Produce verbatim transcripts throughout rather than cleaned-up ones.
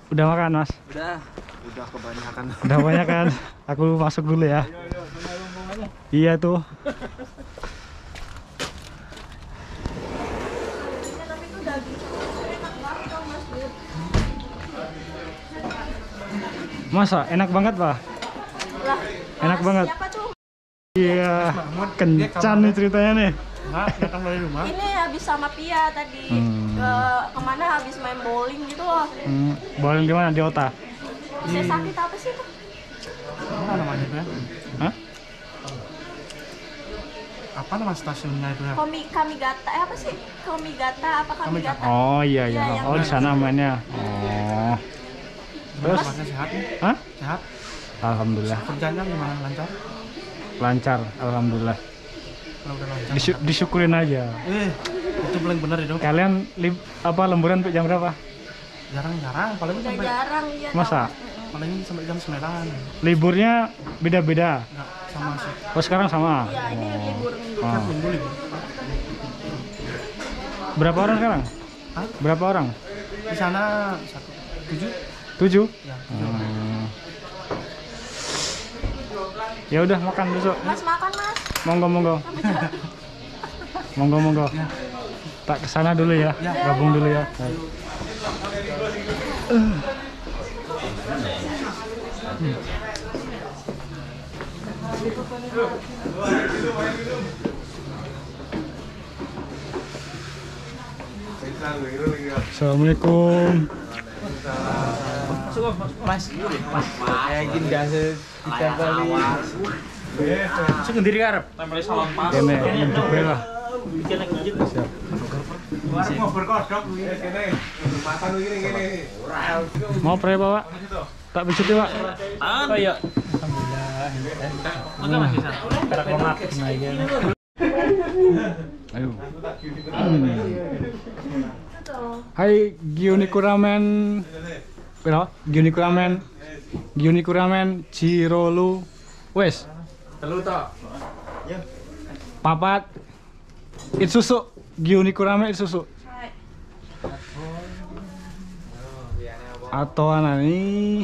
Udah makan, Mas? Udah, udah kebanyakan. Udah banyak kan? Aku masuk dulu ya. Iya tuh. Masa enak banget, Pak? Enak banget. Iya, kencan nih ceritanya nih. Nah, datang dari rumah. Ini habis sama Pia tadi. Hmm. Ke kemana habis main bowling gitu loh. Hmm, bowling di mana? Di Ota? Saya sakit apa sih itu? Apa namanya itu ya? Hah? Apa nama stasiunnya itu ya? Komi Kamigata, eh apa sih? Komigata apa Kamigata? Oh iya Iya, iya. yang Oh di sana mana? mainnya. Oh. Terus? Masnya sehat nih? Hah? Sehat? Alhamdulillah. Kerjanya gimana? Lancar? Lancar, alhamdulillah. Kalau udah lancar. Disy- disyukurin aja. Eh, itu paling benar itu. Kalian lib apa lemburan sampai jam berapa? Jarang-jarang, paling Udah sampai jarang ya. Masa? paling sampai jam sembilan. Liburnya beda-beda. Enggak sama sih. Oh sekarang sama? Iya, ini libur minggu. Oh. Minggu libur. Berapa orang sekarang? Hah? Berapa orang? Di sana satu tujuh. Tujuh? Ya, tujuh. Hmm. Ya udah makan besok. Mas makan, Mas. Monggo monggo. Monggo monggo. Tak kesana dulu ya. Ya. Gabung dulu ya. Baik. Uh. Hmm. Assalamualaikum. Mas, mas, kayak gini dah ditempeli. Sendiri karep. Tempel salam pas. Kene nunjuk bae lah. Siap. Mau berkodok kene. Makan ngene ngene. Mau pre Pak? Tak pijet ya, Pak. Oh iya. Alhamdulillah. Oke, Mas Isan. Berak banget. Nah, iya. Ayo. Hai Gyuniku Ramen. Piro? Gyuniku Ramen. Gyuniku Ramen Jirolu. Wes. Telu tok. Papat. Isuzu. Gyuniku Ramen Isuzu. Atau anani.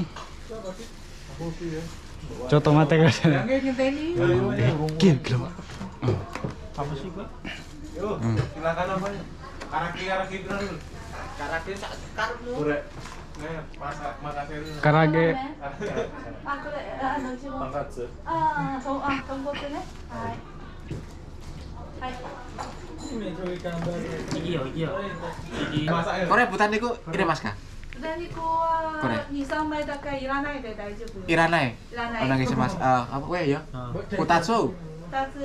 Coto mate guys. Gil, gil. Apa sih, Pak? Yo, silakan apa? Karaki-karaki dulu. Karaki sak karepmu. Ora. Nih, masak makasih. Karage. あ、これ、あの、うちの。 パンカツ。 ああ、そう、あ、豚骨ね。はい。はい。 Iya, iya. Iki. Kore butan niku ire Mas Kak. 豚肉はこれ二三枚だけいらないで大丈夫。 Iranai. いらない。 Ana ngisi Mas. Eh, apa kowe ya? Kutatsu. 二つ。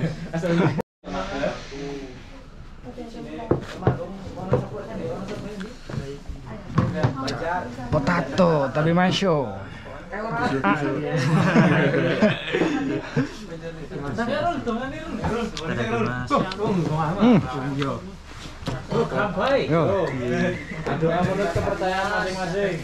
Potato tapi masyo. Yo. Aduh, menurut kepercayaan masing-masing.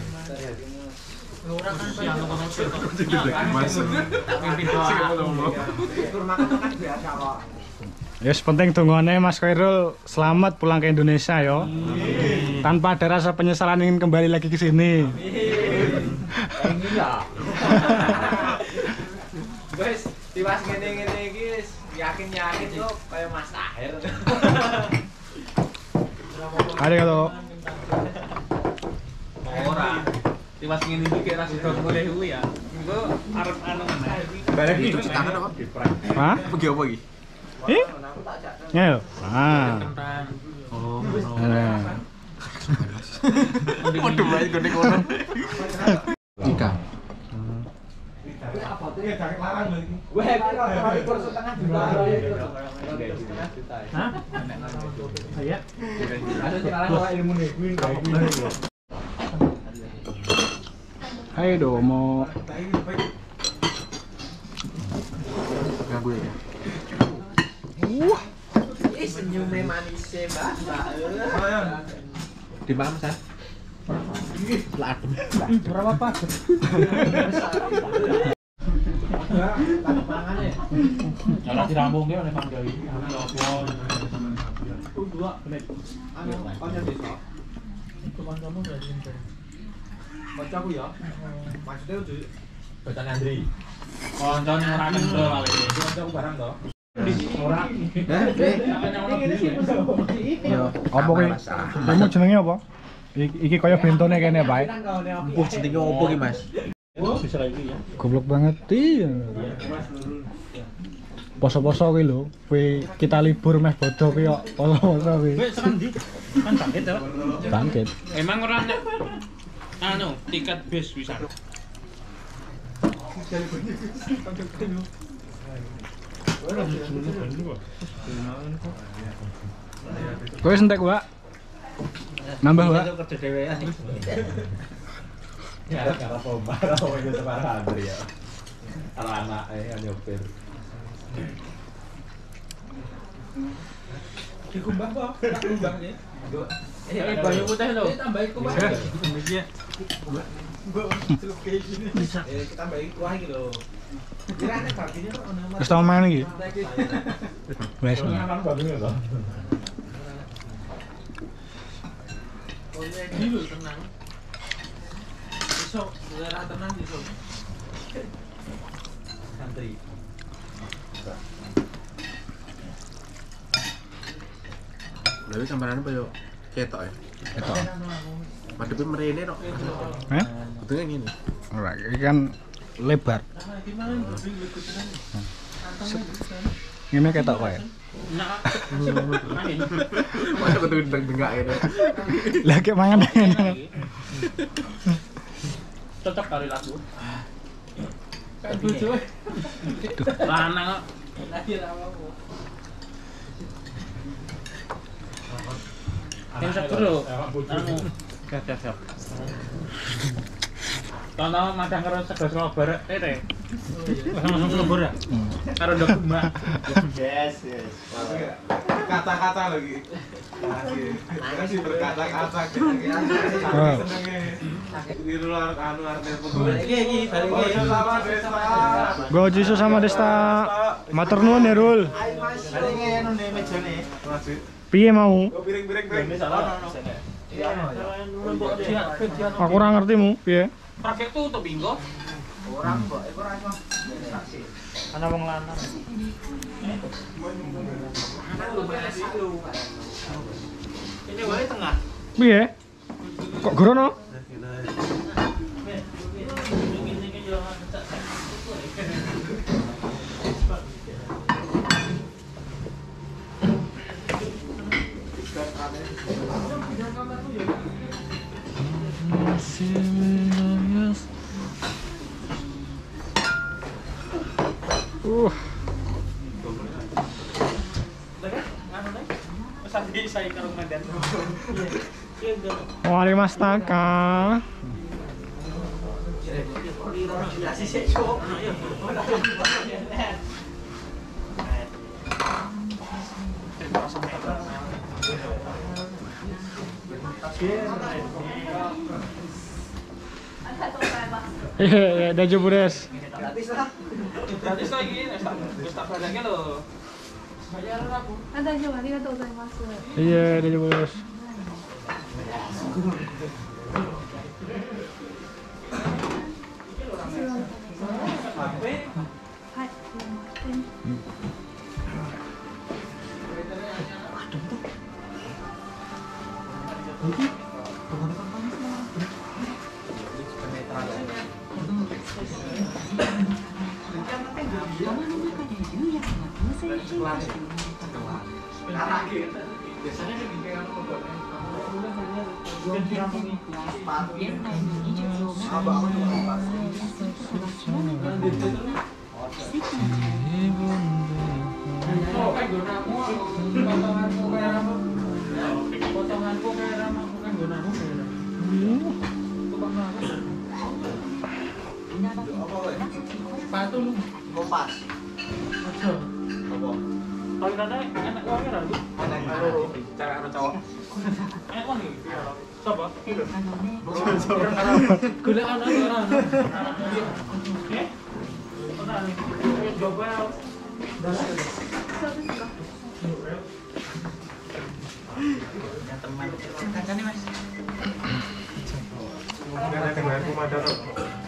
Ya penting tungguannya Mas Khairul selamat pulang ke Indonesia yo. Tanpa ada rasa penyesalan ingin kembali lagi ke sini. Iya. Guys, tiwas ngene-ngene iki wis yakin-yakin kok kaya Mas Tahir. Arigato. Ora. Tiwas ngene iki kira sida golek kuwi ya. Engko arep anu meneh. Bareng itu cuci tangan apa? Hah? Pergi apa iki? Eh? Nyo. Ah. Oh. Nah. Waduh, bae gede kono. Jika. Hah? Saya. Hai domo. Ganggu ya. Wah. Ih, senyumnya manis Mbak. Di mana, Mas? Lah adem. Ora apa-apa. Kalau dirambung dia oleh panggil ini. Dua menit. Anu, kau nyari desa. Itu kan kamu udah Kancaku ya. Maksudnya udah Bacaan Andri. Koncone ora kendel kali. Kancaku barang toh. Ora. Apa ki? Kamu jenenge apa? Iki, iki kaya bentone kene bae. Empuk jenenge opo ki, Mas? Goblok banget iya. Poso-poso kuwi lho, kuwi kita libur meh bodo kuwi kok poso-poso kuwi. Wis tekan ndi? Kan bangkit ya, Pak. Bangkit. Emang ora nek anu tiket bis bisa. Kowe sentek, Wak. Nambah, Wak. Kerja dhewean iki. Ya, karena pompa, kalau itu separah Andri ya. Kalau anak eh nyopir. Dikumbah kok, tak kumbah ya. Eh, banyu putih lho. Tambahin kuah. Iki. Bisa. Eh, kita tambahin kuah iki lho. Kirane baginya kok ono. Wis tau main iki. Wes. Kan baginya to. Oh iya, iki lho tenang. Besok ora tenang besok. Santri. Lalu samperan apa yo? Ketok ya? Ketok. Madhepe mrene kok. Eh? Betulnya ngene. Ora, iki kan lebar. Ngene ketok kowe. Nah. Masa betul dengak ini. Lah kek mangan ngene. Cocok kali lagu. Kayak bojo. Lanang kok. Lagi ra apa-apa. Yang seger lho. Anu. Gak-gak. Tono madang karo sego Surabaya tete. Langsung Surabaya. Karo ndok mbak. Yes, yes. Kata-kata lagi. Masih berkata-kata di luar anu artinya pegawai. Iki iki balik iki. Go Jisu sama Desta. Matur nuwun ya, Rul. Balik iki anu ne mejane. Piye mau? Piring-piring piring. Aku ora ngerti mu, piye? Pakai tutup bingo. Orang kok, iku ora iso. Ana wong lanang. Ini wae tengah. Piye? Kok gorono? Uh. Wali Mas Taka. Hehehe, udah jebures. Gratis lah. Gratis lagi, wis tak barangnya lho. Bayar aku. あ、大丈夫、ありがとうございます。 Iya, udah jebures. Hai, Potonganku kayak ramaku kan gonaku kayak. Sepatu lu Kompas. aja. Apa? Kalau kata enak wangi ra lu? Enak karo cewek karo cowok. Enak wangi. Sopo? Golek ana ora ana. Eh? Ora ana. Wis coba. Teman. Kancane Mas. Enggak ada bayar pemadam.